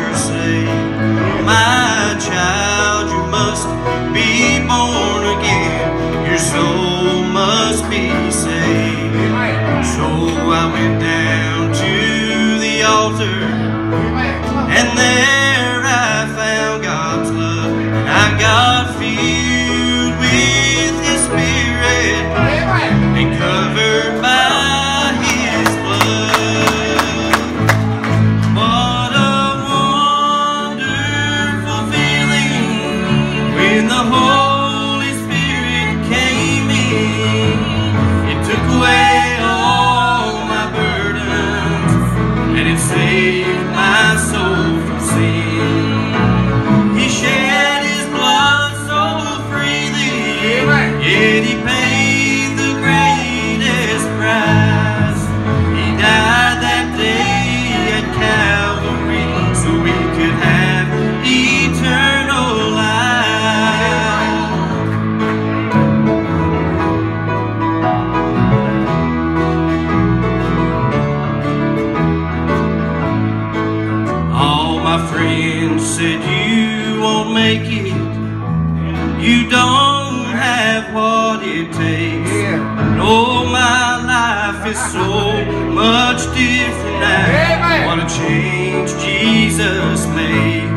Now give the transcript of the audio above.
you're saved. My child, you must be born again. Your soul must be saved. So I went down to the altar, and there I found God's love, and I got filled with His Spirit and covered by His blood. What a wonderful feeling when the Holy Spirit came in. It took away all my burdens, and it saved my soul from sin. He shed His blood so freely, yet He paid the greatest price. He died that day at Calvary so we could have eternal life. All my friends said you won't make it, you don't have what it takes. But oh, my life is so much different now. What a change Jesus made.